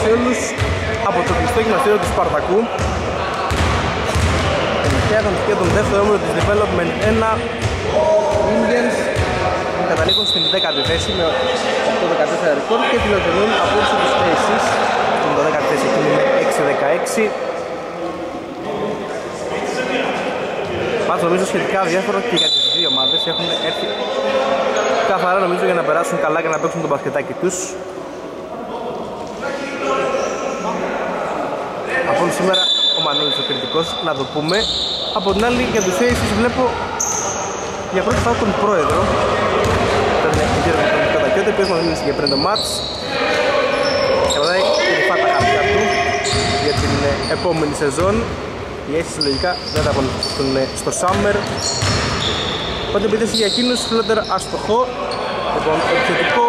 σε όλους από το κλειστό γυμναστήριο του Σπαρτακού. Τελευταία αγωνιστική των δεύτερο όμιλο της Development 1 Indians που καταλήγουν στην 10η θέση με 8-14 ρεκόρ και τηλεοπτικούν απόψε τους θέσεις στην 12η θέση εκείνη με 6-16. Μάτς νομίζω σχετικά διάφορο και για τις δύο ομάδες έχουν έρθει καθαρά νομίζω για να περάσουν καλά και να παίξουν το μπασκετάκι τους. Από σήμερα ο Μανώλης ο κριτικός, να το πούμε. Από την άλλη για τους Aces βλέπω για πρώτη φορά τον πρόεδρο. Ήταν γύρω με τον Κατακιώτη, ο οποίος μας μίλησε και πριν το μάτς. Και μετά κρυφά τα χαρτιά του για την επόμενη σεζόν. Οι Aces λογικά δεν θα απολυθούν στο Summer. Οπότε επίθεση για εκείνους, φιλότερα αστοχό. Λοιπόν, επιθετικό.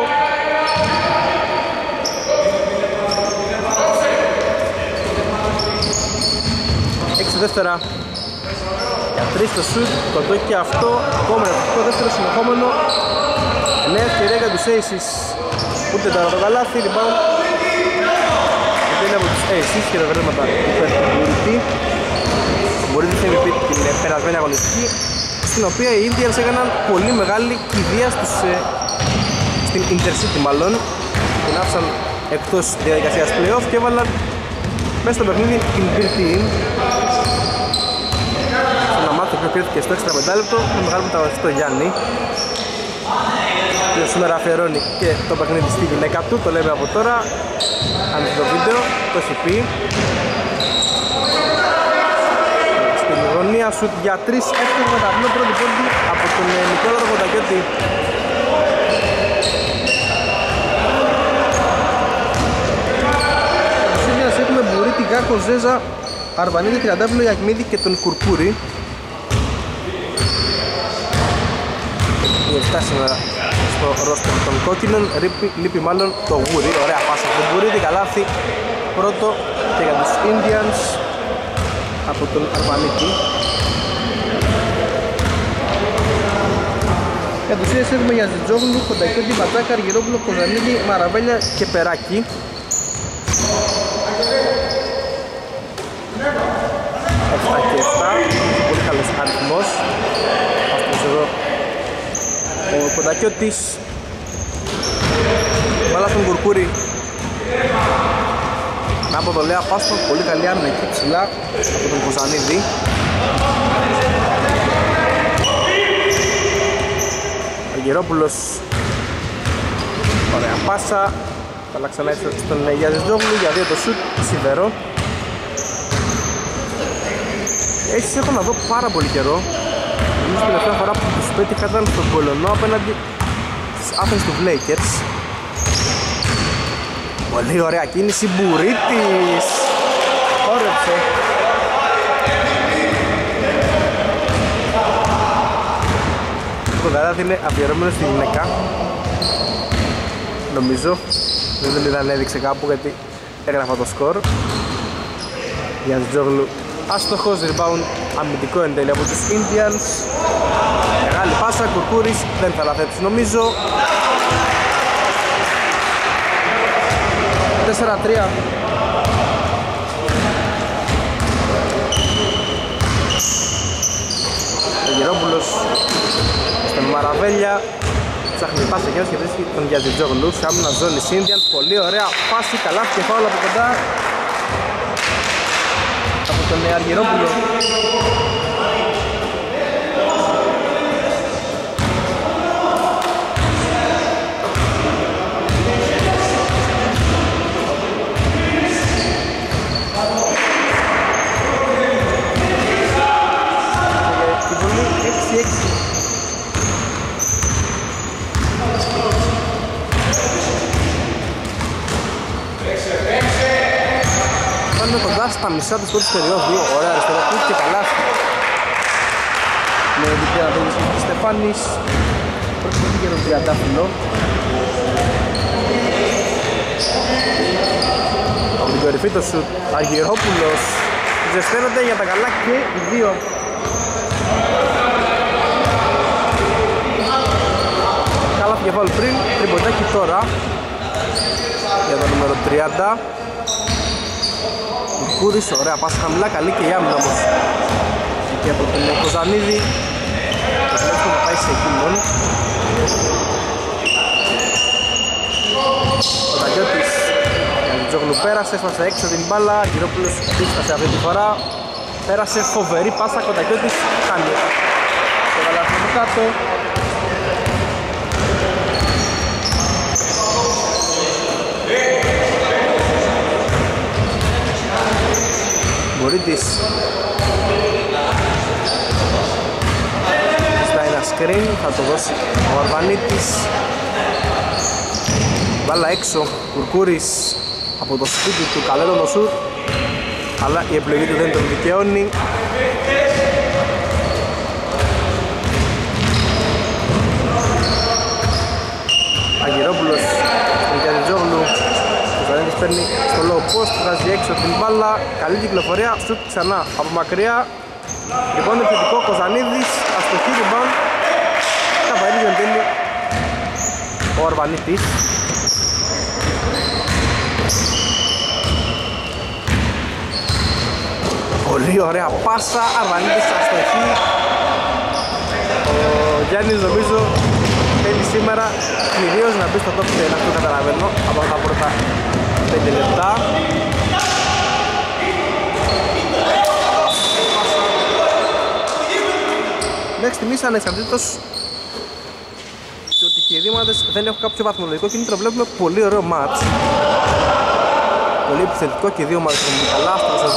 6 δεύτερα για 3 στο σουτ, κοντό και αυτό, ακόμα ένα δεύτερο συνεχόμενο. Νέα ευκαιρία για τους Aces, ούτε τώρα το καλάθι, rebound. Και είναι από τους Aces, χειροκρότηματα υπέρ του Μπουριτή. Ο Μπουριτής MVP την περασμένη αγωνιστική, στην οποία οι Indians έκαναν πολύ μεγάλη κηδεία στην Intercity μάλλον. Την άφησαν εκτός διαδικασίας playoff και έβαλαν μέσα στο παιχνίδι την Μπουριτή. Ένα μάτι που κρίθηκε στο έξτρα πεντάλεπτο με μεγάλο μεταγωνιστή το Γιάννη, που σήμερα αφιερώνει και το παιχνίδι στη γυναίκα του, το λέμε από τώρα. Αν δείτε το βίντεο, το έχει πει. Στην γωνία σουτ για 3, εύκολο με ταυλό πρώτη πόντι από τον Νικόλαο Κοντακιώτη. Στους έχουμε Μπουρίτη, Γκάκο, Ζέζα, Αρβανίδη, Τριαντάφυλλο, Ιακμίδη και τον Κουρκούρη. Οι 7 σήμερα στο ρόστερ των κόκκινων, λείπει μάλλον το Γούρι. Ωραία πάσα από τον Μπουρίδη, καλάθι πρώτο και για τους Indians από τον Αρβανίδη. Για τους Indians έχουμε για Ζιτζόγλου, Κοντακιώτη, Μπατζάκα, Αργυρόπουλο, Κοζανίδη, Μαραβέλια και Περάκη. 7 και 7, πολύ καλός αριθμός. Αυτός εδώ ο Κοντακιώτης, μπάλα στον Κουρκούρη. Από το Λέα Πάστο, πολύ καλή άμυνα εκεί ψηλά από τον Κοζανίδη. Αργυρόπουλος, ωραία πάσα. Θα ξανά έτσι στον Γιαζιτζόγλου για 2 το σουτ, σιδερό. Έτσι έχω να δω πάρα πολύ καιρό. Νομίζω την τελευταία φορά που τους πέτυχα ήταν στον Πολωνό απέναντι στις Athens του Lakers. Πολύ ωραία κίνηση, Μπουρίτης! Όρεψε. Το καλάθι είναι αφιερωμένο στη γυναίκα. Νομίζω. Δεν είδα αν έδειξε κάπου γιατί έγραφα το σκορ. Γιαζιτζόγλου άστοχος, rebound αμυντικό εν τέλει από τους Indians. Μεγάλη πάσα, Κουρκούρης δεν θα λαθέψει νομίζω. 4-3. Ο Γερόπουλος στον Μαραβέλια ψάχνει πάσα και και βρίσκει τον Γιαζιτζόγλου σε άμυνα ζώνη Indians. Πολύ ωραία πάση, καλά και φάουλ από κοντά από τον Αργυρόπουλο. Τη βολή 6-6. Πάνε κοντά στα μισά της πρώτης περίοδου. Ωραία αριστερό και καλά. Με διπλή αναδόμηση της Στεφάνης. Πρώτη πόντι για τον Τριαντάφυλλο. Από την κορυφή το σουτ Αργυρόπουλος. Ζεσταίνονται για τα καλά και οι δύο. Καλά φάουλ πριν, τριμποντάκι τώρα για το νούμερο 30. Κουρκούρης, ωραία πάσα χαμηλά, καλή και η άμυνα όμως. Και από τον Κοζανίδη, το τελευταίο να πάει σε εκείνον. Ο Ταγιώτης, Γιαννιτζόγλου πέρασε, έσπασε έξω την μπάλα, Γυρόπουλος πίστασε αυτή τη φορά. Πέρασε φοβερή πάσα, ο Ταγιώτης κάνει το καλάθι του κάτω. Μπορίτης ζητάει ένα screen, θα το δώσει ο Αρβανίτης. Βάλα έξω, Κουρκούρης από το σπίτι του, καλό το σουτ, αλλά η επιλογή του δεν τον δικαιώνει. Αγγερόπουλος στον Γιαννιτζόγλου, ο Ζανέτης παίρνει στο low post, βγάζει έξω την μπάλα, καλή κυκλοφορία, σουτ ξανά από μακριά. Λοιπόν, επιθετικό Κοζανίδης, αστοχή rebound, καθαρίζει εν τέλει ο Αρβανίτης. Πολύ ωραία πάσα, Αρβανίτης αστοχή. Ο Γιάννης νομίζω θέλει σήμερα κυρίως να μπει στο top 10, αυτό καταλαβαίνω, από τα πρώτα 5 λεπτά. Μέχρι στιγμής ανεξαρτήτως ότι και οι δύο ομάδες δεν έχουν κάποιο βαθμολογικό κίνητρο, βλέπουμε πολύ ωραίο μάτς. Πολύ επιθετικό και οι δύο ομάδες έχουν καλά.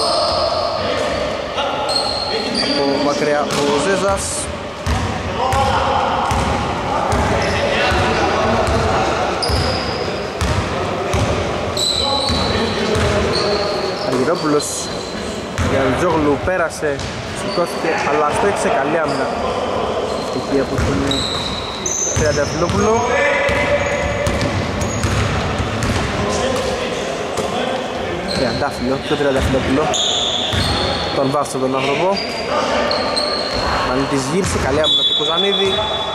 Από μακριά ο Ζέζας. Αργυρόπουλος Γιαννιτζόγλου πέρασε, σηκώθηκε, αλλά στόχισε καλή άμυνα. Εκεί από τον Τριανταφυλόπουλο. Ποιο Τριανταφυλόπουλο, τον βάφτω τον άνθρωπο. Αν της γύρισε, καλή άμυνα του Κοζανίδη.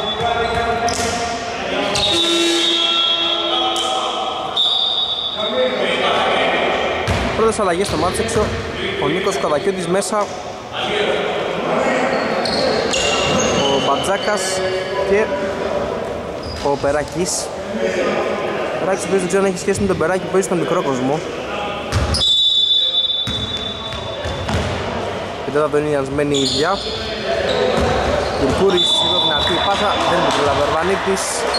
Πρώτες αλλαγές στο μάτς έξω, ο Νίκος Καδακιώτης μέσα, ο Μπατζάκας και ο Περάκης. Ο Περάκης ο οποίος δεν ξέρω αν έχει σχέση με τον Περάκη που παίζει στον μικρό κόσμο. Η τέταρτα είναι νοιασμένη η ίδια. Κουρκούρης, λίγο δυνατή πάσα, δεν είναι τρελά ο Αρβανίτης.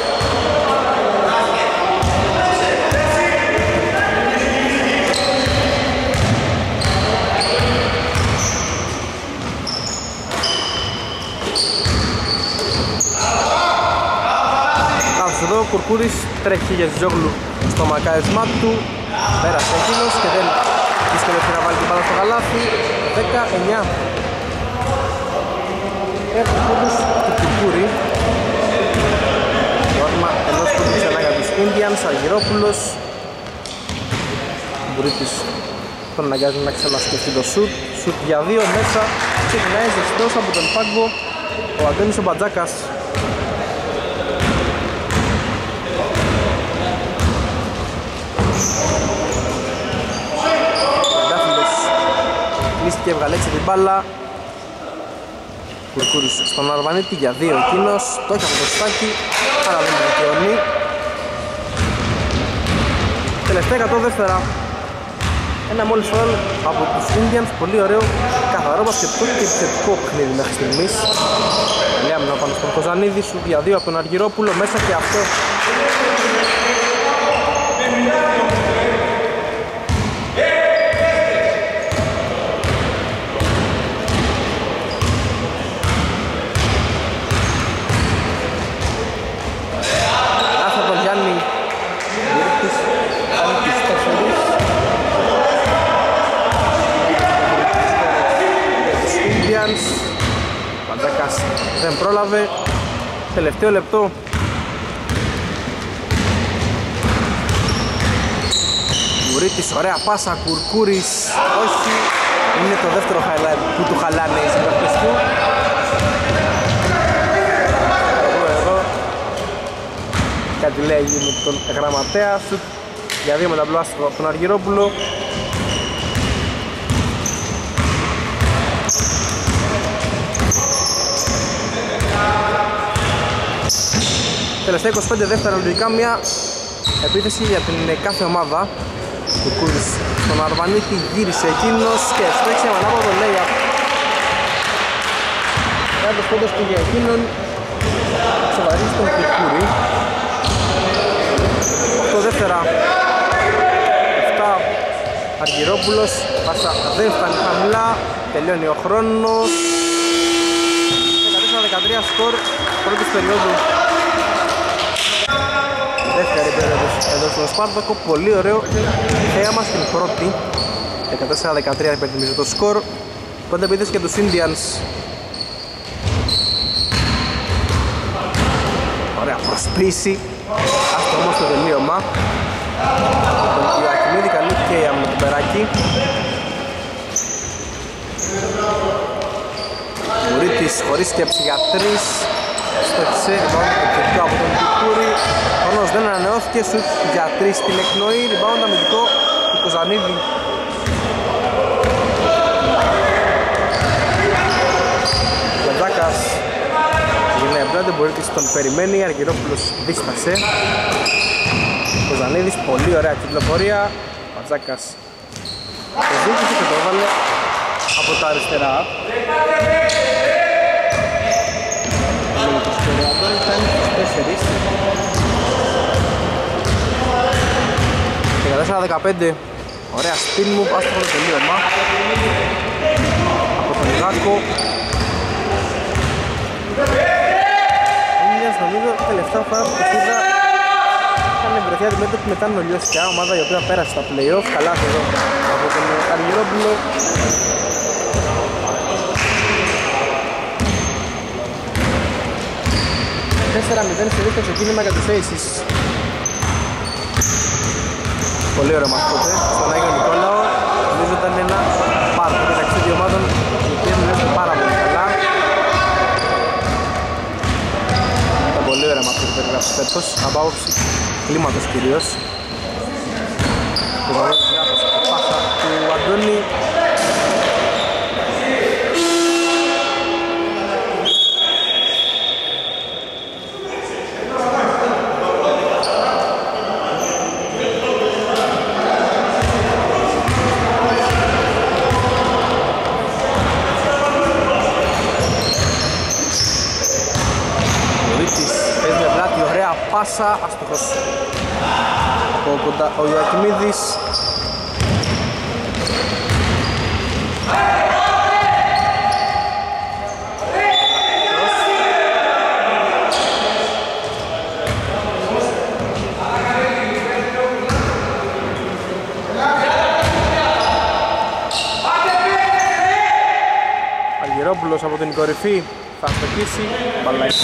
Εδώ ο Κουρκούρης τρέχει για Ζόγλου στο μακάρισμά του, πέρασε εκείνος και δεν δυσκολεύει να βάλει την μπάλα στο καλάθι. 19 έχουν πόντους του Κουρκούρη. Το όρμα ενός πόντου ξανά για τους Indians. Αργυρόπουλος, Μπορίτης τον αναγκάζει να ξανασκεφτεί το σουτ. Σουτ για 2 μέσα, ξεκινάει ζεστός από τον πάγκο ο Αντώνης ο Μπατζάκας. Και έβγαλε έξω την μπάλα. Κουρκούρης στον Αρβανίτη για 2 εκείνος. Το έχει από το στάκι, αλλά δεν το δικαιώνει. Τελευταία 100 δεύτερα. Ένα μόλις φάουλ από τους Indians. Πολύ ωραίο, καθαρό μπασκετικό και επιθετικό παιχνίδι μέχρι στιγμής. Καλή άμυνα πάνω στον Κοζανίδη, σου για 2 από τον Αργυρόπουλο, μέσα και αυτό. Παντζάκας δεν πρόλαβε. Τελευταίο λεπτό. Μουρίτης, ωραία πάσα, Κουρκούρης. Όχι, είναι το δεύτερο highlight που του χαλάνε οι συμπαίκτες του. Εδώ κάτι λέει με τον γραμματέα σου. Για 2 μεταπλάσματα από τον Αργυρόπουλο. Τελευταία 25 δεύτερα λογικά μια επίθεση για την κάθε ομάδα. Ο Κούρης στον Αρβανίτη γύρισε εκείνος και στρέξει με ανάποδο layup. Κάτω πόντος και για εκείνον ξεβαρίζει τον Κουρκούρη. 8 δεύτερα, 7 Αργυρόπουλος, πάσα δεν φτάνει χαμηλά, τελειώνει ο χρόνος. 14-13 σκορ πρώτης περίοδου. Δεύτερη περίοδος εδώ στον Σπάρτακο, πολύ ωραίο θέαμα στην πρώτη. 14-13 υπενθυμίζω το σκορ. Πρώτη επίθεση και τους Indians. Ωραία προσπίση, άστο όμως το τελείωμα. Τον Ιωακημίδη καλύφθηκε με τον Περάκη. Μουρίτης χωρίς σκέψη για 3. Στόχισε επιθετικό από τον Κουρκούρη. Χρόνος δεν ανανεώθηκε, σουτ για 3 στην εκνοή. Rebound αμυντικό του Κοζανίδη. Λεβδάκας γυρνάει απλά, δεν μπορεί και τον περιμένει. Αργυρόπουλος δίστασε. Κοζανίδης, πολύ ωραία κυκλοφορία. Ματζάκας το ζήτησε και το έβαλε από τα αριστερά. Φτάνει στους 4. 14-15. Ωραία spin move, άστοχο το τελείωμα από τον Ζάκο. Ήλιας νομίζω τελευταία φορά που το είδα είχαν βρεθεί αντιμέτωπη μετά Νολιώσια, ομάδα η οποία πέρασε στα play-off. Καλά εδώ από τον Αργυρόπουλο. 4-0 στη δίκτυο ξεκίνημα για τους Aces. Πολύ ωραίο μας τότε στον Άγιο Νικόλαο. Νομίζω ήταν ένα πάρκο μεταξύ δύο ομάδων οι οποίες μιλήσουν πάρα πολύ καλά. Ήταν πολύ ωραία μας που περιγράψει φέτος, από άποψη κλίματος κυρίως. Το βαρύγει διάθεση και πάσα του Αντώνη. Πάσα, αστοχός ο Ιωακημίδης. Αργυρόπουλος από την κορυφή θα αστοχίσει, μπαλάκι.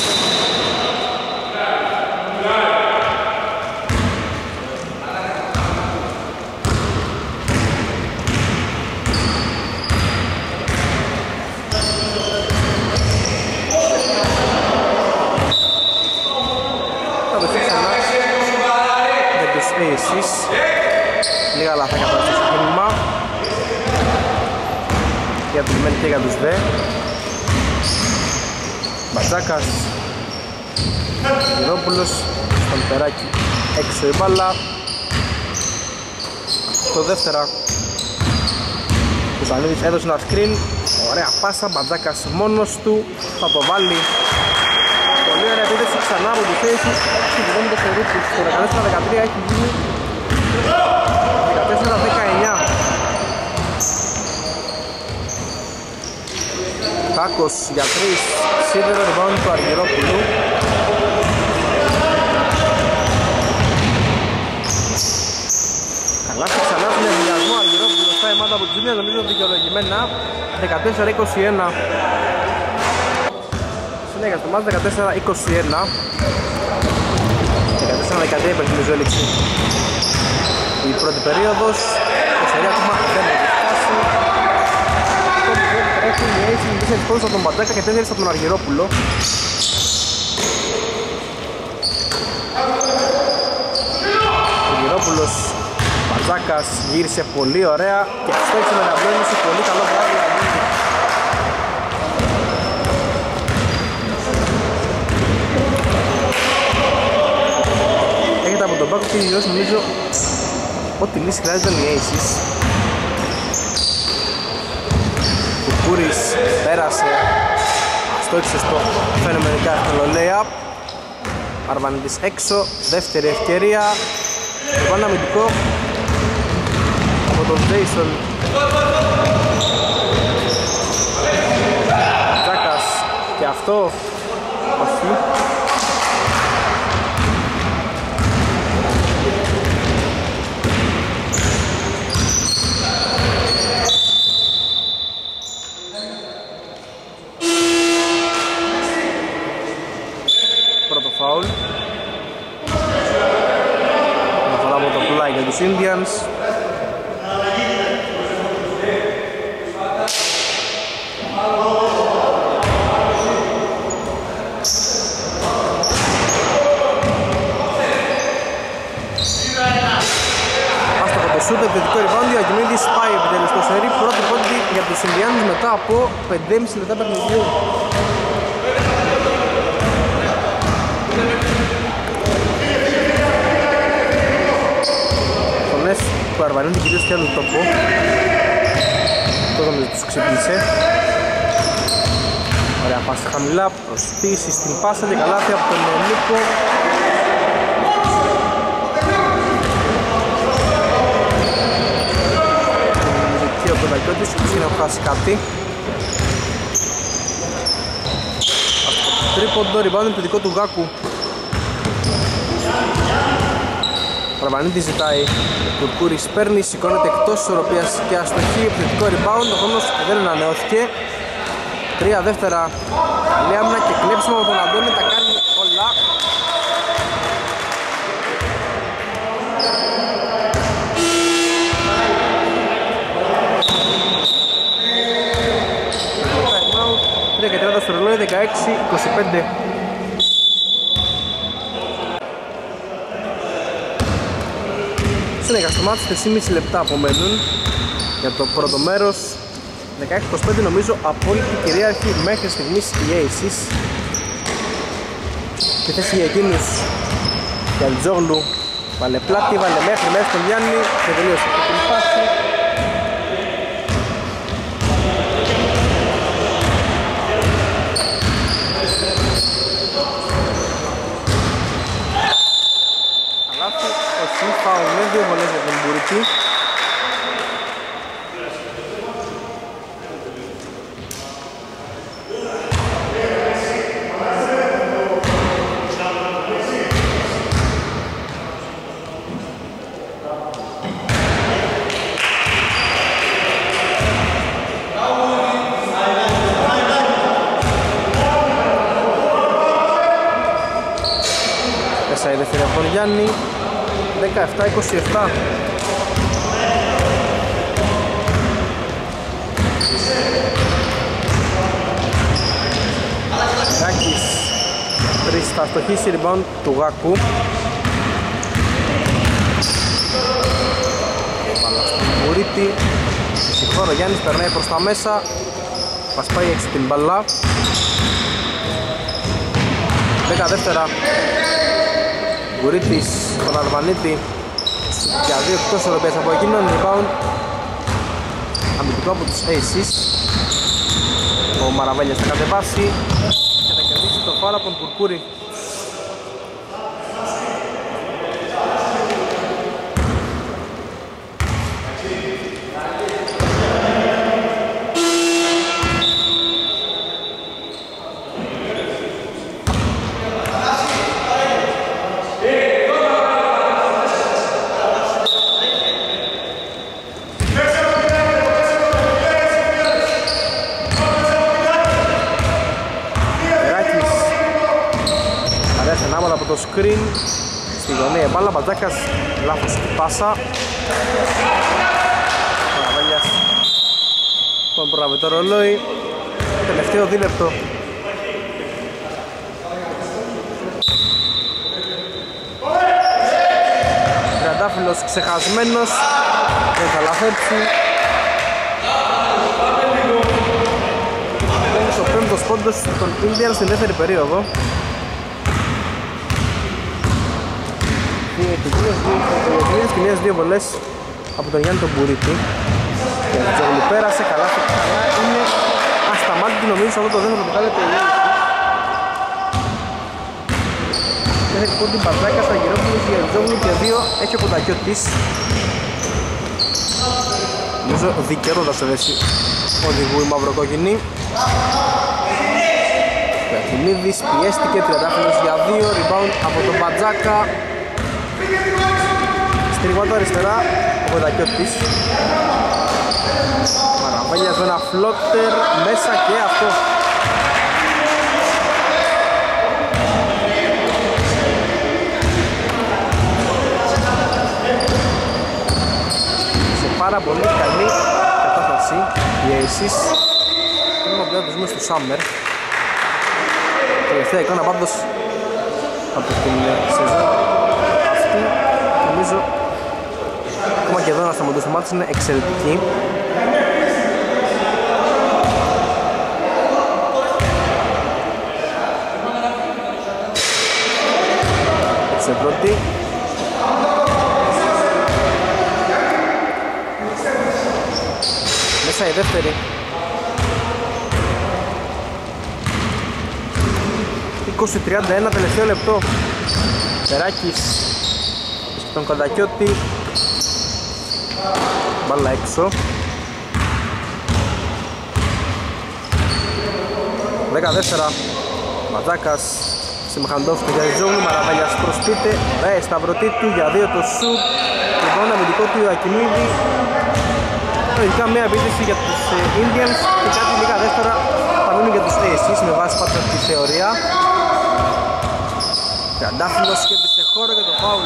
Λίγα λάθα κατά το ξεκίνημα για τους μεν και για τους δε. Μπατζάκας, Γυρόπουλος, στον Περάκη έξω η μπάλα. Το δεύτερα Κουσανίδης έδωσε ένα screen, ωραία πάσα, Μπατζάκας μόνος του θα το βάλει. Πολύ ωραία επίθεση ξανά από τους Aces. Συμβουλώνει το Φερούτης, το 14-13 έχει γίνει 14-19. Κάκος για 3, σίδερο rebound του Αργυρόπουλου. Καλά και ξανά στον ενδιασμό Αργυρόπουλος, στα εμάτα από τους Ήλιας, νομίζω δικαιολογημένα. 14-21. Συνέχεια στο μάτς 14-21. 14-13 υπενθυμίζω έληξη η πρώτη περίοδος. Το σερί ακόμα δεν έχει φτάσει. Έχουν οι Aces 4 πόντους από τον Μπατζάκα και 4 από τον Αργυρόπουλο. Ο Αργυρόπουλος, Μπατζάκας γύρισε πολύ ωραία και στέξε με γαμπλώνηση, πολύ καλό βράδυ. Μπάκο και γυρώσει νομίζω ότι λύση χρειάζονταν οι Aces. Κουκούρης πέρασε, αστόχισε στο φαινομενικά εύκολο lay-up. Αρβανίτης έξω, δεύτερη ευκαιρία. Το πάνω αμυντικό από τον Jason. Τζάκας και αυτό όχι. Πρώτο φάουλ. Αναφορά από το πλάι για τους Indians. Σούπερ θετικό rebound, ο Αγγιμίδης πάει επιτέλους στο σερί. Πρώτη πόντι για τους Ινδιάνους μετά από 5,5 λεπτά παιχνιδιού. Φωνές που αρβανούνται κυρίως και άλλου τόπο. Αυτό νομίζω τους ξύπνησε. Ωραία πάση χαμηλά, προσθήσεις στην πάσα και καλάθι από τον Νίκο. Ο Πεντακιώτης είναι να χάσει κάτι. Τρίποντο, rebound το δικό του Γάκου. Ο Ραβανίτης ζητάει, ο Κουρκούρης παίρνει, σηκώνεται εκτός ισορροπίας και αστοχή. Επιθετικό rebound, ο χρόνος δεν ανανεώθηκε. 3 δεύτερα λιάμνα και κλέψιμο από τον Αντώνη, τα κάνει όλα. Και 30 στο ρολόι, 16-25. Συνέχεια στο μάτς, 3,5 λεπτά απομένουν για το πρώτο μέρος. 16-25 νομίζω απόλυτη κυρίαρχη μέχρι στιγμής οι Aces. Στη θέση για εκείνους και Αλτζόγλου βάλε πλάτη, βάλε μέχρι μέσα στον Γιάννη και τελείωσε την φάση. Φάουλ, δύο βολές για τον Μπουρίκη. Μέσα η δεύτερη από τον Γιάννη. 17-27. Ράκης 3 θα στοχίσει rebound του Γάκου. Μπάλα στον Μπουρίτη. Συγχώρο Γιάννης περνάει προς τα μέσα. Μας πάει έξω την μπάλα. 10 δεύτερα. Μπουρίτης στον Αρβανίτη για 2 εκτός οροπίας από εκείνον. Rebound αμυντικό από τους Aces. Ο Μαραβέλιας θα κατεβάσει και θα κερδίσει το φάουλ από τον Κουρκούρη. Το screen στη γωνία μπάλα, Μπατζάκας λάθος πάσα. Καραβέλιας τον προλάβει το ρολόι, τελευταίο δίλεπτο. Τριαντάφυλλος ξεχασμένος, δεν θα λαθέψει. Είναι ο πέμπτος πόντος των Indians στην δεύτερη περίοδο. Κοινές δύο βολές από τον Γιάννη τον Μπουρίτη. Και ο Τζόγλου πέρασε, καλά είναι ασταμάτητη νομίζω αυτό το δεύτερο δεκάλεπτο. Έχει λοιπόν την Πατζάκα στα Γερόπουλος για Τζόγλου και δύο έχει ο Κοντακιώτης. Νομίζω δικαιώτα σε θέση οδηγού η μαυροκόκκινη. Ο Αχιμίδης πιέστηκε, τριαντάφυλλος για δύο, rebound από τον Πατζάκα. Στριγμάτο αριστερά ο Κοντακιώτης. Μαραβέλιας με ένα φλότερ μέσα και αυτό. Σε πάρα πολύ καλή κατάσταση οι Aces. Θέλουμε να δούμε στο Summer. Τελευταία εικόνα πάντως από την σεζόν αυτή νομίζω ακόμα και εδώ να σταματούσε το μάτς είναι εξαιρετική. Σε πρώτη μέσα η δεύτερη 20-31 τελευταίο λεπτό. Τεράκης στον Κοντακιώτη, μπάλα έξω. 14 Ματζάκας σε Μαχαντόφ του Γιαζόγλου, Μαραβέλιας προσπίτε, σταυρωτή του για δύο το σουτ. Λοιπόν αμυντικό του Ακινίδη. Λογικά μια επίθεση για τους Indians και κάτι λίγα δεύτερα θα μείνουν για τους Aces με βάση πάντα τη θεωρία. Τριαντάφυλλος κέρδισε χώρο για το φάουλ.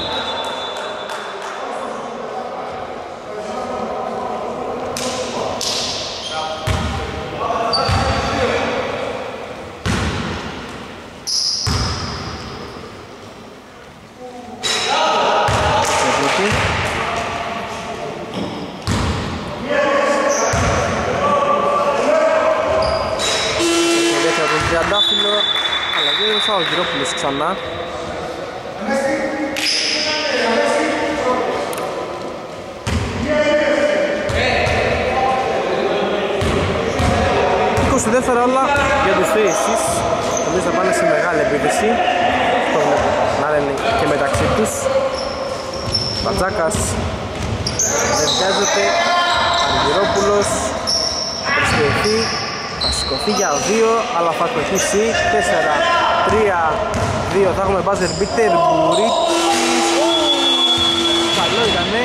Τριαντάφυλλο, αλλαγή είναι ο Γυρόπουλος ξανά. Δεύτερα όλα για τους Aces, νομίζω θα πάνε σε μεγάλη επίθεση, να λένε και μεταξύ τους. Πατζάκας δεν βγάζεται, Αργυρόπουλος προσποιηθεί, θα σηκωθεί για δύο, αλλά θα κοχίσει 4-3-2, θα έχουμε buzzer beater, Μπουρίτης, καλό ήτανε,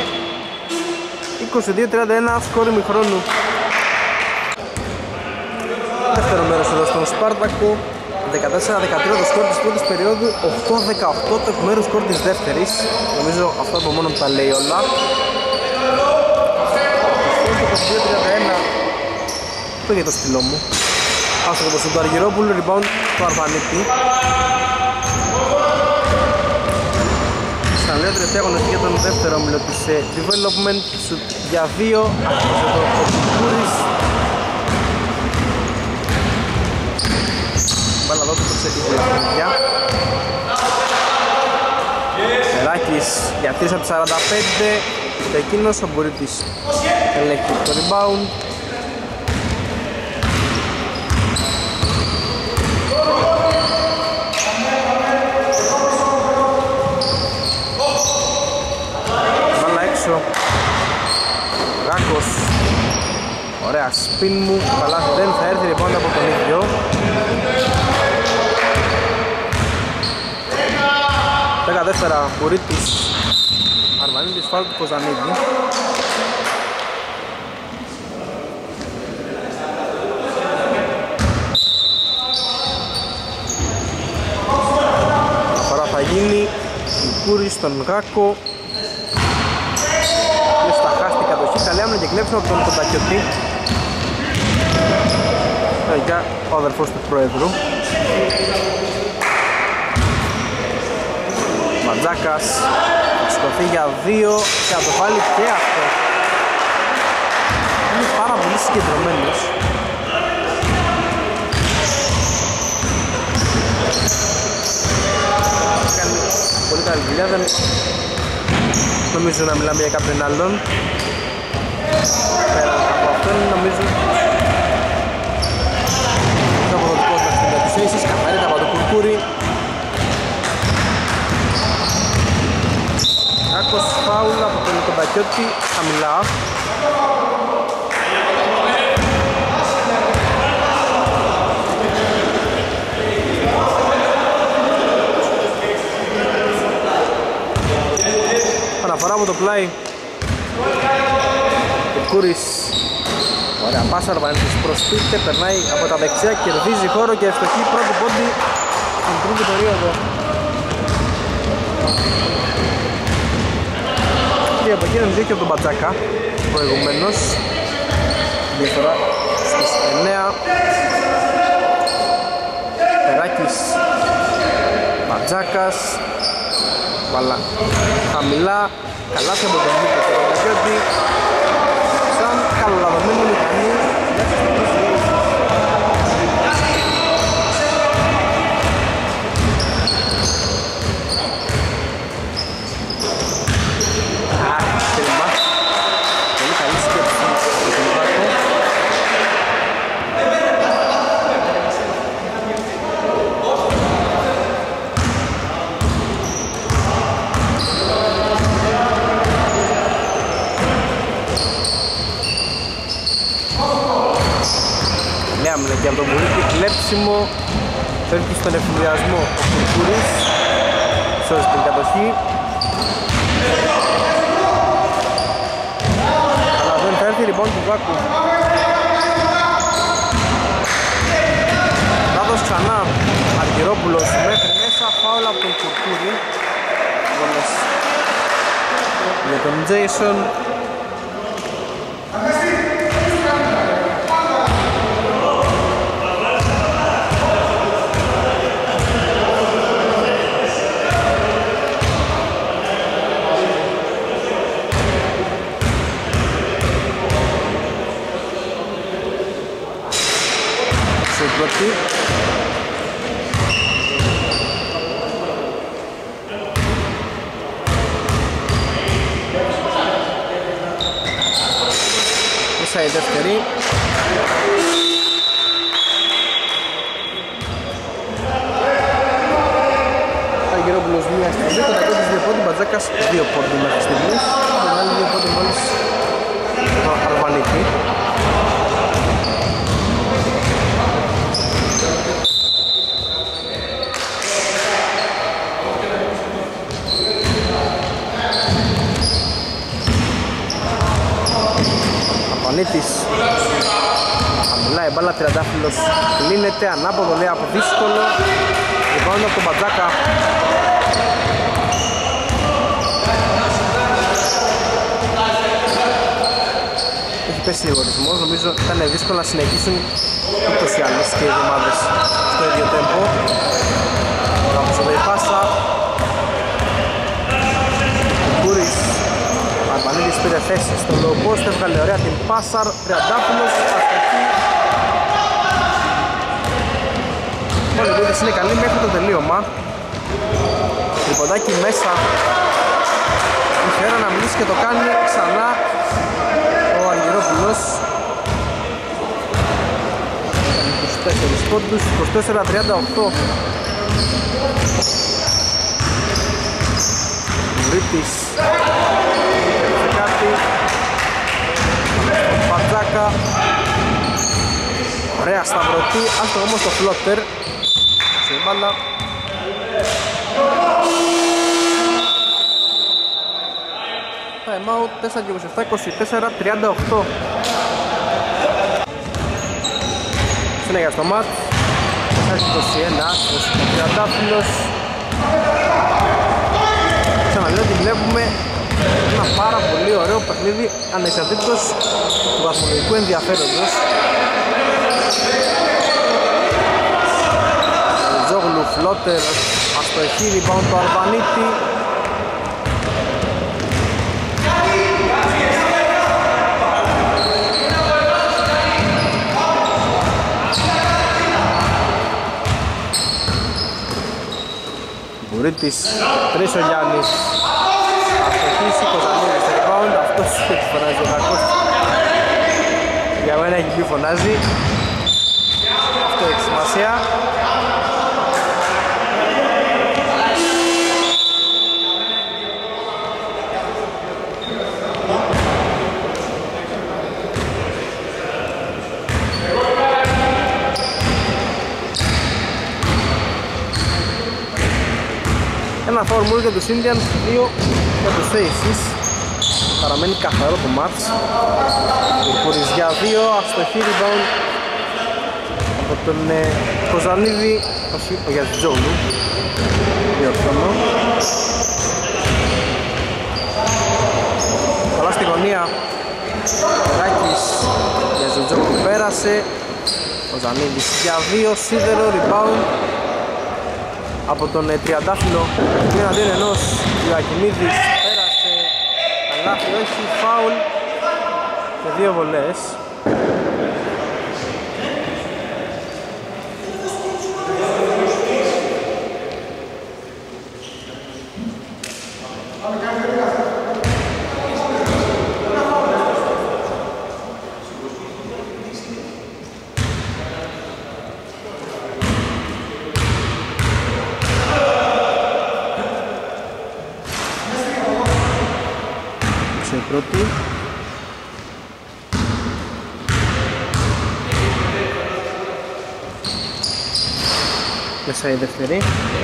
22-31 σκόρ ημιχρόνου. Δεύτερο μέρος εδώ στον Σπάρτακο, 14-13 το σκορ της πρώτης περίοδου, 8-18 το επιμέρους σκορ της δεύτερης. Νομίζω αυτό από μόνο που τα λέει όλα. Το 22-31, αυτό για το στυλό μου. Άστοχο το του Αργυρόπουλου, rebound του Αρβανίτη. Στα λέω τελευταία αγωνιστική για τον δεύτερο όμιλο της Development, shoot για δύο, αυτός εδώ ο Κούρης. Μπάλα εδώ το ξεκίνησε η παιδιά. Μεράκης για 3 από 45 και εκείνος ο Μπουρίτης ελέγχει το rebound. Μπάλα έξω. Ράκος. Ωραία spin μου, καλά δεν θα έρθει rebound από τον ίδιο. 14 Μπουρίτης, Αρβανίτης, φάουλ του Κοζανίδη. Τώρα θα γίνει Κούρης στον Γάκο. Και στα χάστη κατοχή, καλή άμυνα και κλέψιμο από τον Κοντακιωτή. Τελικά ο αδερφός του Πρόεδρου. Ματζάκας θα σκοθεί για δύο και θα το βάλει και αυτό. Είναι πάρα πολύ συγκεντρωμένος. Κάνει πολύ καλή δουλειά, δεν νομίζω να μιλάμε για κάποιον άλλον. Πέρα από αυτόν νομίζω ο αποδοτικός μας για τους Aces, καθαρείται από το Κουρκούρι. Άκος φάουλ από τον Κοντακιώτη, χαμηλά. Αναφορά από το πλάι. Κουρκούρης. Ωραία πάσα, Αρβανίτης προς πίτε, περνάει από τα δεξιά, κερδίζει χώρο και ευστοχή πρώτη πόντι στην τρίτη περίοδο. Και από εκείνον δίκαιο από τον Μπατζάκα προηγουμένως. Διαφορά στις 9. Περάκης, Μπατζάκας. Βάλα χαμηλά, καλάθι από τον Μίκο και τον Καγιώτη. Σαν καλαδομένη μηχανή. Πολύ καλή σκέψη για τον Βάκο. Λέαμνε και από τον Μπουρίτη, κλέψιμο, φέρνει στον εφηδιασμό ο Κουρκούρης, σώζει την κατοχή. Αλλά δεν θα έρθει λοιπόν του Βάκου. Λάθος ξανά, Αργυρόπουλος μέχρι μέσα, φάουλ από τον Κουρκούρη. Βόλες για τον Τζέισον. Πρώτη. Μέσα η δεύτερη. Αργυρόπουλος μία στιγμή, το Κοντακιώτης 2 πόντι, Μπατζάκας 2 πόντι μέχρι στιγμής. Τον άλλο 2 πόντι μόλις το Αρβανίτη. Αρβανίτης. Χαμηλά η μπάλα, Τριαντάφυλλος κλείνεται, ανάποδο λέει από δύσκολο. Λοιπόν από τον Μπατζάκα. Έχει πέσει λίγο ρυθμός, νομίζω ήταν δύσκολο να συνεχίσουν ούτως ή άλλως και οι ομάδες στο ίδιο τέμπο. Κάπως εδώ η πάσα. Κουρκούρης. Αρβανίτης πήρε θέση στο low post, έβγαλε ωραία την πάσαρ. Τριαντάφυλλος, αστοχή. Όλοι οι δίδες είναι καλοί μέχρι το τελείωμα. Τριποντάκι μέσα. Η Φέρα να μιλήσει και το κάνει ξανά ο Αργυρόπουλος. 24 πόντους, 24-38. Βρήτης. Κάτι. Μπατζάκα. Ωραία σταυρωτή, άστο όμως το φλότερ. Σε μπάλα. Time out, 4-27-24-38. Συνέχεια στο μάτ. 4-21, άστος ο Τριαντάφυλλος. Ξαναλέω ότι βλέπουμε ένα πάρα πολύ ωραίο παιχνίδι ανεξαρτήτως του βαθμολογικού ενδιαφέροντος. Ζόγλου, φλότερ, αστοχή, rebound του Αρβανίτη. Μπουρίτης, τρεις ο Γιάννης. Αστοχίσει, Κοζανίδης στο rebound, αυτός έτσι φωνάζει ο κακός. Για μένα έχει μπει φωνάζει. Αυτό έχει σημασία. Ένα foul μόνο για τους Indians, 2 για τους Aces. Παραμένει καθαρό το μάτς. Κουρκούρης για 2, αστοχή rebound από τον Κοζανίδη, όχι για τον Τζόγλου. Διορθώνω. Καλά στη γωνία. Περάκης για τον Τζόγλου πέρασε. Κοζανίδης για 2, σίδερο rebound από τον Τριαντάφυλλο. Είναι αντίον ενός Ιωακιμίδης, πέρασε, καλάθι όχι, φάουλ και 2 βολές. Πρώτη. Μέσα η δεύτερη.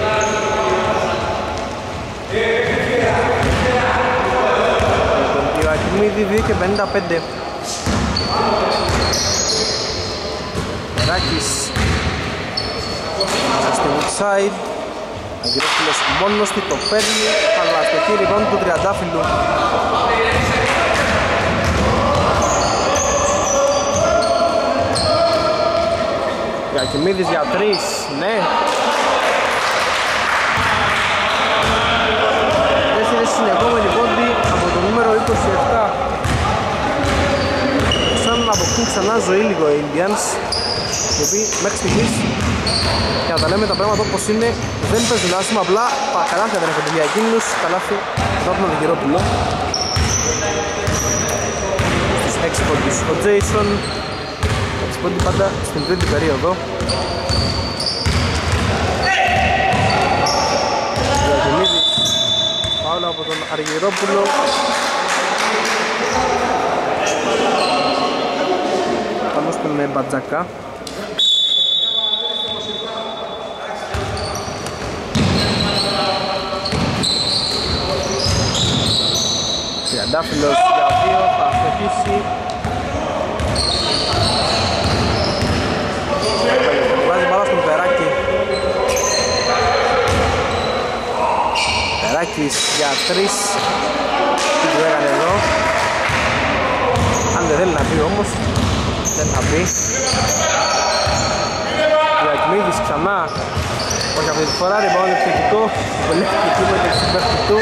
Ο Ακημίδη 2 και 55. Περάκης μέσα στη outside. Αγγυρόφυλλος μόνος του το παίρνει, αλλά στο χείρι ρebound του Τριαντάφυλλου. Γιακιμίδης για 3, ναι. 4 συνεχόμενοι πόντι από το νούμερο 27. Σαν να αποκτούν ξανά ζωή λίγο οι Indians, οι οποίοι μέχρι στιγμής, για να τα λέμε τα πράγματα όπως είναι, δεν παίζουν άσχημα, απλά τα καλάθια δεν έχουν για εκείνους, καλάθι από τον Αγγυρόπουλο. Στους 6 πόντους ο Jason, 6 πόντοι πάντα στην τρίτη περίοδο. Διαδημίδης, φάουλα από τον Αργυρόπουλο. Πάνω στον Μπατζακά. Τριαντάφυλλος για 2, θα αστοχίσει. Βάζει μπάλα στον Περάκη. Περάκης για 3. Τι του έκανε εδώ. Αν δεν θέλει να πει όμως, δεν θα πει. Διακμίδης ξανά. Όχι αυτή τη φορά, rebound επιθετικό. Πολύ επιθετικό με το συμπέρτη του.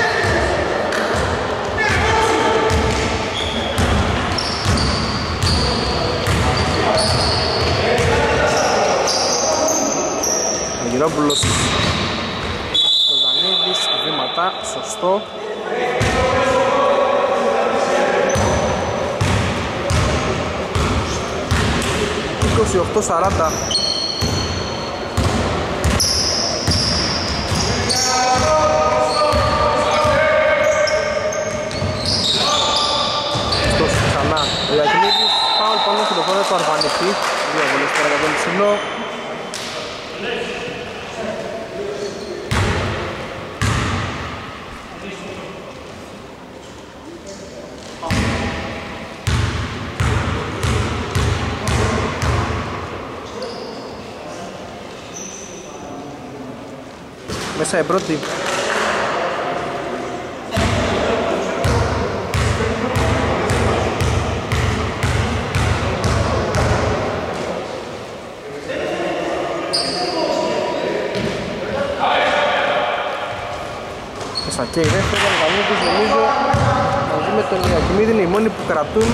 Αγγυρόπουλος, Κοζανίδης, βήματα, σωστό. $28-40. Στος ξανά ο Ιακνίδης, φάουλ πάνω στο λεωφόρο του Αρβανίτη. 2 βολές τώρα για τον Λυσινό. Μέσα η πρώτη. Μέσα και η δεύτερη, νομίζω μαζί με τον Ιακημίδη είναι οι μόνοι που κρατούν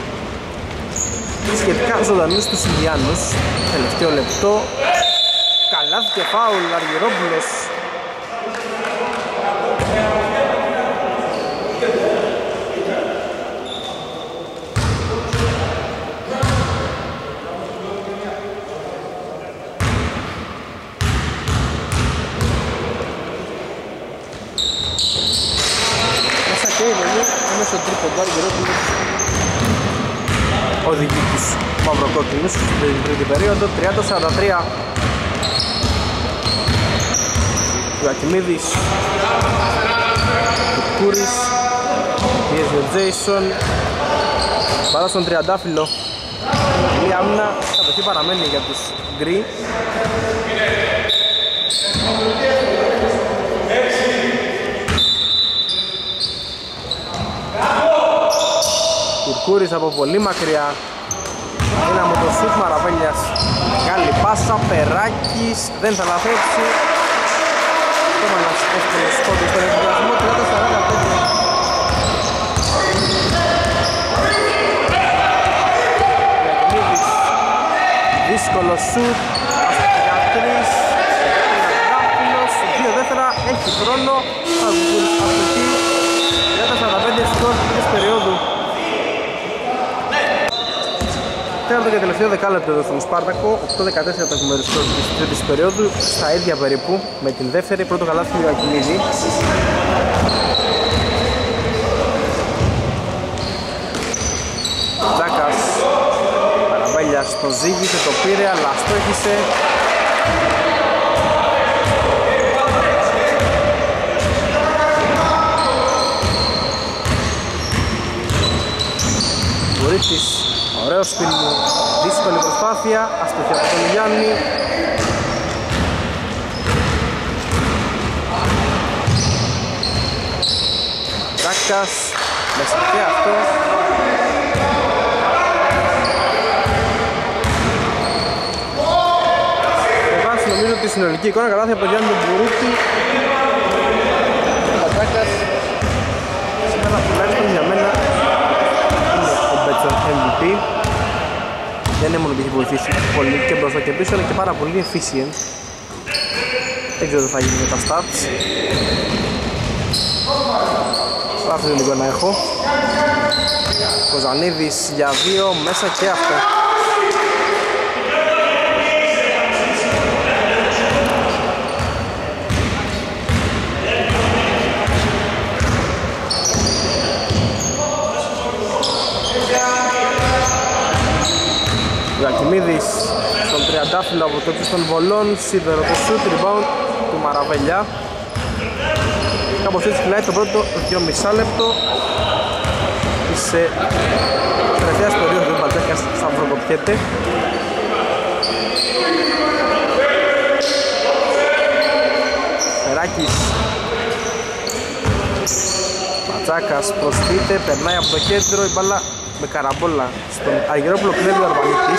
σχετικά ζωντανούς τους Ινδιάνους. Τελευταίο λεπτό. Καλάθι και φάουλ, Αργυρόπουλος. άμεσο τρίποντο Αργυρόπουλος οδηγεί τους μαυροκόκκινους στην τρίτη περίοδο. 30-43. Ιωακιμίδης, Κούρης, πιέζει ο Τζέισον, παρά στον Τριαντάφυλλο. Η άμυνα κατοχή παραμένει για τους γκρι. Κουρκούρης από πολύ μακριά. Είναι από το σουτ Μαραβέλιας. Μεγάλη πάσα, Περάκης, δεν θα λαθρέψει. Ακόμα ένας εύκολος σκότος στον εκπλασμό, 30-45. Γιακμίδης, δύσκολο σουτ, για 3. Γράφιλος, 2 δεύτερα, έχει χρόνο. Θα βγουν αυτοκή. 30-45 σκορ της περίοδου. Τέταρτο και τελευταίο δεκάλεπτο εδώ στον Σπάρτακο, 8-14 το επιμεριστό της τρίτης περίοδου, στα ίδια περίπου με την δεύτερη, πρώτο καλάθι του Ιωακιμίδη. Τζάκας, Παραβέλιας τον ζήγησε, το πήρε, αλλά στόχισε. Βουρίτης, ωραίος σπίλμου, δύσκολη προσπάθεια, αστοχή από τον Γιάννη. Τζάκας, μέσα και αυτό. Με βάση νομίζω τη συνολική εικόνα καλάθι από τον Γιάννη τον Μπουρούτη. Ο Τζάκας, σήμερα τουλάχιστον για μένα, MVP. Δεν είναι μόνο ότι έχει βοηθήσει πολύ και μπροστά και πίσω, αλλά και πάρα πολύ efficient. Δεν ξέρω τι θα γίνει με τα stats. Άφησε λίγο να έχω. Κοζανίδης για 2, μέσα και αυτό. Γιακιμίδης στον Τριαντάφυλλο από το ύψος των βολών, σίδερο το shoot, rebound του Μαραβελιά. Κάπως έτσι φυλάει το πρώτο 2,5 λεπτό της τελευταίας περίοδου του Μπατζάκας σταυροκοπιέται. Περάκης, Μπατζάκας προσποιείται, περνάει από το κέντρο, η μπάλα με καραμπόλα στον Αργυρόπουλο, κλέβει ο Αρβανίτης.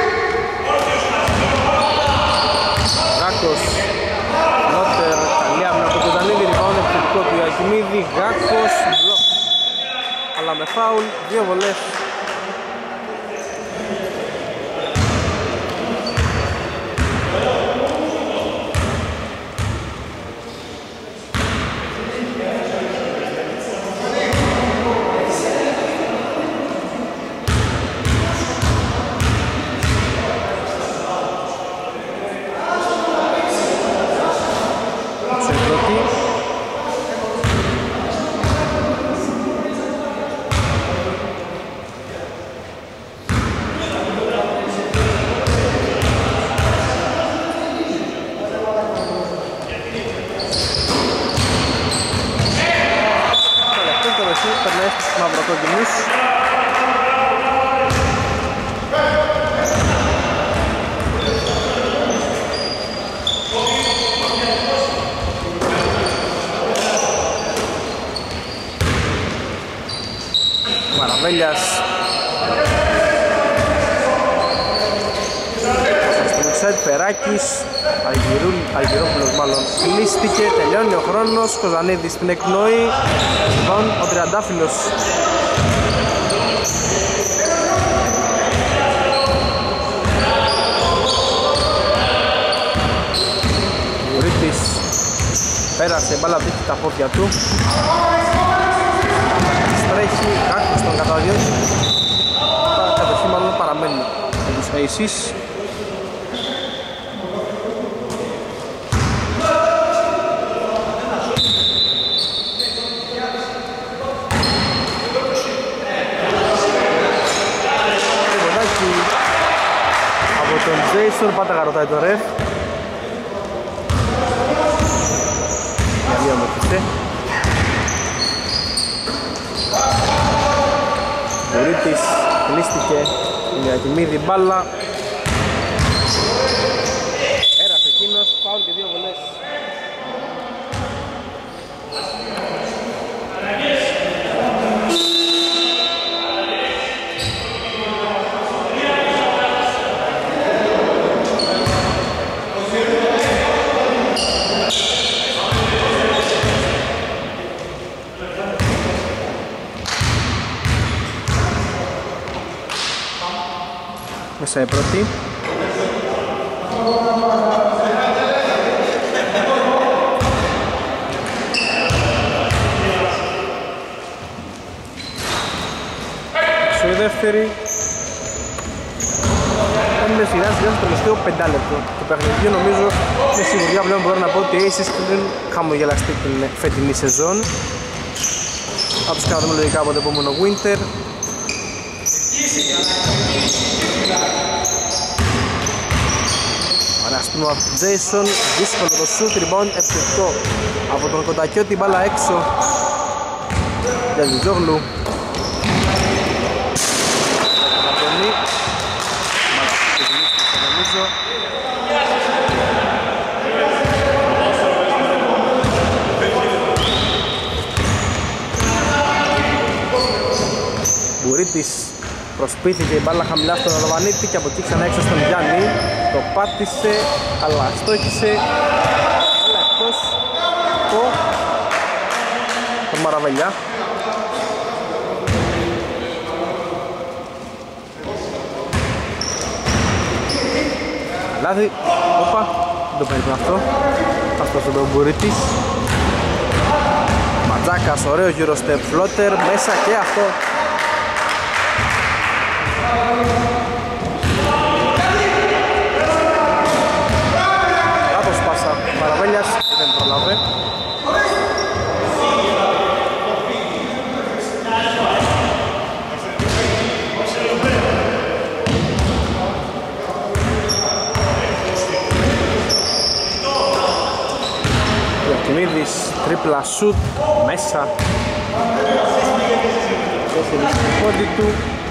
Γάκος, Νότερ, καλή άμυνα από τον Κοζανίδη, rebound επιθετικό του Ιωακιμίδη. Γάκος, μπλοκ, αλλά με φάουλ, 2 βολές. Μαυροκόκκινους. Μαραβέλιας στο μιξέτ, Περάκης, Αργυρόπουλος μάλλον κλείστηκε, τελειώνει ο χρόνος. Κοζανίδης στην εκπνοή, ο Τριαντάφυλλος. Βουρίτης πέρασε, μπάλα δείχνει τα πόδια του. Στρέχει, Κάκος τον καταδιώκει. Κατοχή μάλλον παραμένει με τους Aces. Μάλστορ, πάντα ρωτάει το ρεφ. Για δύο μορφιστέ. Βουρίτης κλείστηκε η Ακιμίδη μπάλα. Έρασε εκείνος, φάουλ και δύο βολές. Μέσα η πρώτη. Στο η δεύτερη. Είναι σιγά σιγά στο τελευταίο πεντάλεπτο του παιχνιδιού. Νομίζω με σιγουριά πλέον μπορώ να πω ότι οι Aces δεν χαμογελαστεί την φετινή σεζόν. Θα τους κάνουμε λογικά από το επόμενο Winter. Αναστούμε από τον Jason, δύσκολο το shoot, rebound επιθετικό από τον Κοντακιώτη, μπάλα έξω για Ζιτζόγλου. Μπουρίτης προσπίθηκε η μπάλα χαμηλά στον Αρβανίτη και από εκεί ξανά έξω στον Γιάννη. Το πάτησε, αλλά στόχισε. Αλλά εκτός από τον Μαραβελιά. Λάδι, όπα, δεν το παίρνει αυτό. Αυτός εδώ ο Μπουρίτης. Ματζάκας, ωραίο γύρω step floater, μέσα και αυτό. Λάθος πάσα Μαραβέλιας, δεν προλάβε. Ιωκιμίδης, τρίπλα σουτ, μέσα. Τέσσερις στην πόντι του.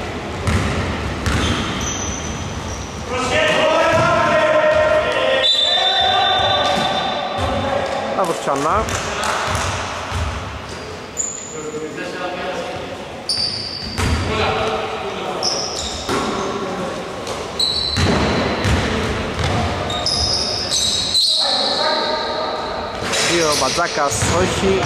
Λάθος ξανά. Δύο Μπατζάκας, όχι.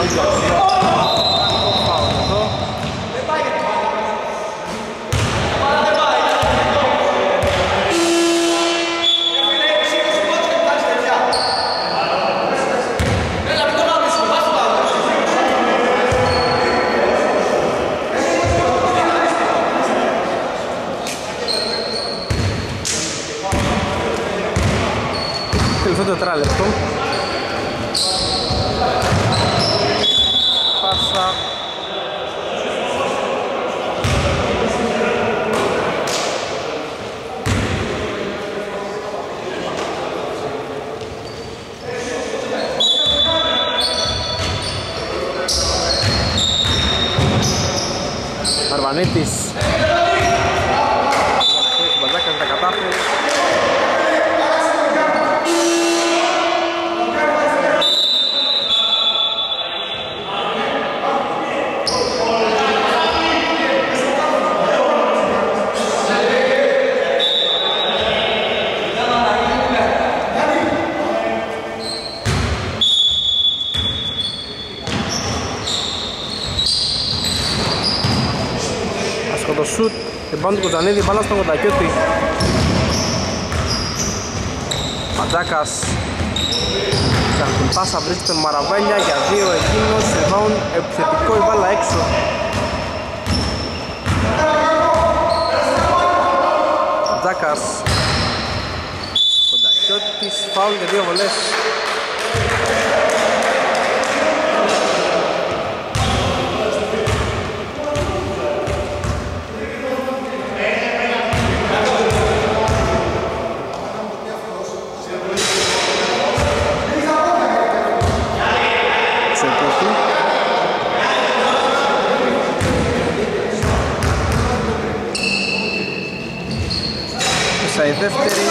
Τελευταίο τετράλεπτο. Πάσα. Αρβανίτης. Ο Μπαζάκας τα κατάφερε. Το σουτ, πάνω του Κοντζανίδη, μπάλα στον Κοντακιώτη. Πατζάκας κάνει την πάσα, βρίσκει τον Μαραβέλια για δύο εκείνος, rebound επιθετικό, η μπάλα έξω. Πατζάκας, Κοντακιώτης, φάουλ και δύο βολές. δεύτερη.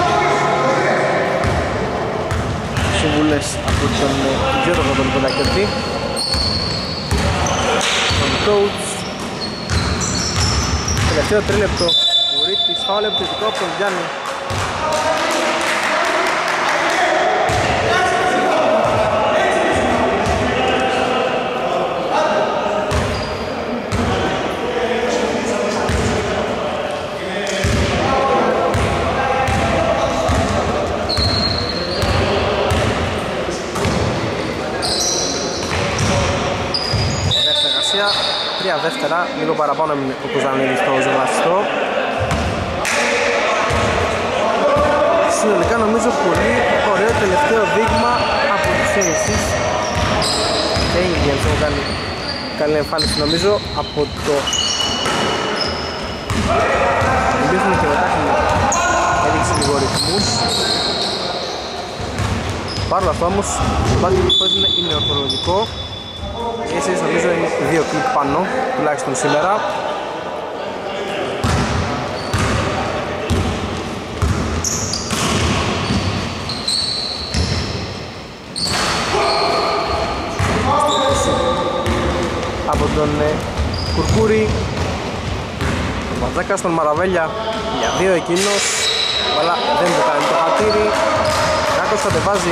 Συμβουλές από τον Γιώργο τον Πεντακερτή, τον coach. Τελευταίο τρίλεπτο, Βουρίτης, φάουλ επιθετικό από τον Γιάννη. Τρία δεύτερα, λίγο παραπάνω έμεινε ο Κουζανίδης στο ζωγραφιστό. Συνολικά νομίζω πολύ ωραίο τελευταίο δείγμα από τους Aces. Και οι Indians έχουν κάνει καλή εμφάνιση νομίζω από το μπήχνουν και μετά έδειξε λίγο ρυθμούς. Παρ' όλα αυτά όμως το μπάσκετ που είναι ορθολογικό. Εσείς νομίζω είναι 2 κλικ πάνω, τουλάχιστον σήμερα. Από τον Κουρκούρη, τον Βατζάκα στον Μαραβέλια για 2 εκείνος, αλλά δεν το κάνει το χατήρι. Κάκος κατεβάζει.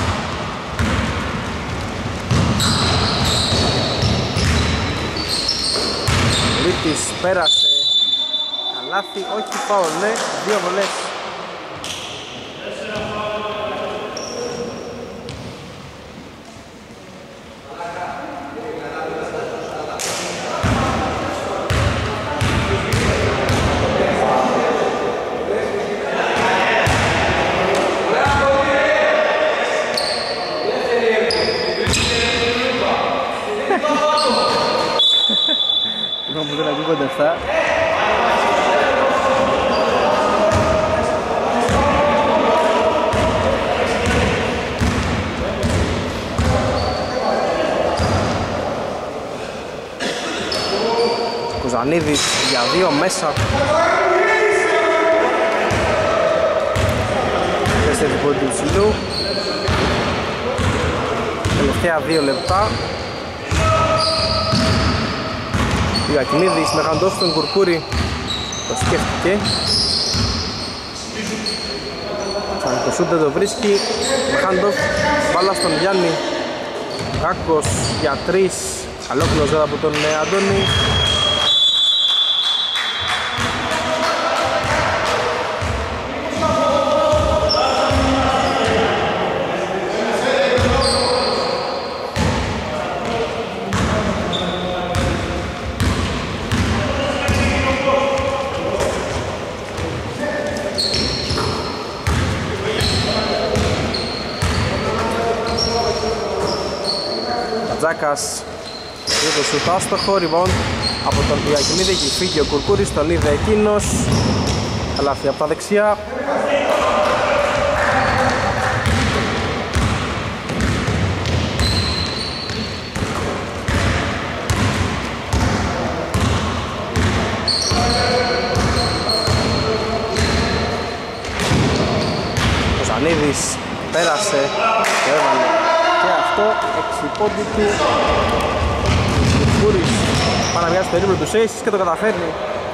Βίτης πέρασε, καλάθι, όχι φάουλ, ναι, 2 βολές. Που δεν ακούγονται αυτά. Κουζανίδης για 2 μέσα. Δεύτερη πόντι του ψηλού. Τελευταία 2 λεπτά. Ο Ακινίδης με χαντός στον Κουρκούρη, το σκέφτηκε. Σαν το σούτ δεν το βρίσκει. Με χαντός, μπάλα στον Γιάννη. Κάκος για 3, καλό κλωζέρα από τον Αντώνη. Τζάκας για το σουτ άστοχο, rebound από τον Ιακινίδη και φύγει ο Κουρκούρης, τον είδε εκείνος. Καλάθι από τα δεξιά. Ο Ζανίδης πέρασε και έβαλε και αυτό, 6 πόντι του. Ο Κουρκούρης πάει να βιάσει το ρίπλο του Aces και το καταφέρνει.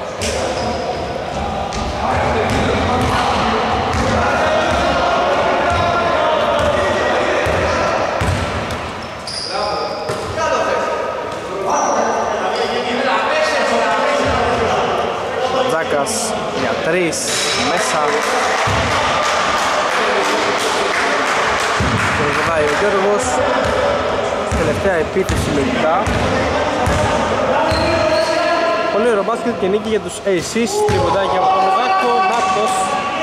Τζάκας για 3 μέσα. Και βοηθάει ο Γιώργος. Τελευταία επίθεση λογικά. Πολύ ωραίο μπάσκετ και νίκη για τους Aces. Τριμποντάκι από τον Δάκο, Νάπτος.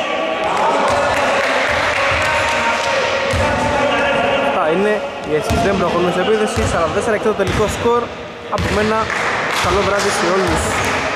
Αυτά είναι οι Aces, δεν προχωρούν σε επίθεση. 44 και το τελικό σκορ. Από μένα καλό βράδυ σε όλους.